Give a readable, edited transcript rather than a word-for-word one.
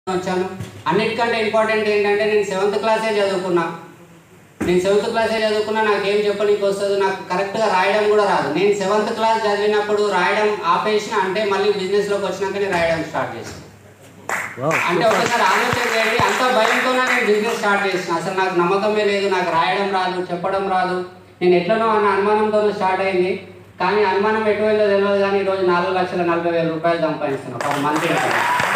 వచ్చాను. అన్నిటికంటే ఇంపార్టెంట్ ఏంటంటే నేను 7th క్లాసే చదువుకున్నా. నాకేం చెప్పనీకి వస్తుంది, నాకు కరెక్ట్గా రాయడం కూడా రాదు. నేను 7th క్లాస్ చదివినప్పుడు రాయడం ఆపేసిన, అంటే మళ్ళీ బిజినెస్లోకి వచ్చినాకనే రాయడం స్టార్ట్ చేసిన. అంటే ఒకసారి ఆలోచన చేయండి, అంత భయంతోనే నేను బిజినెస్ స్టార్ట్ చేసిన. అసలు నాకు నమ్మకమే లేదు, నాకు రాయడం రాదు, చెప్పడం రాదు. నేను ఎట్లనో అన్న అనుమానంతోనే స్టార్ట్ అయింది. కానీ అనుమానం ఎటు వెళ్ళదో తెలియదు, కానీ ఈరోజు 4,40,40,000 రూపాయలు సంపాదిస్తున్నాను ఒక మంత్.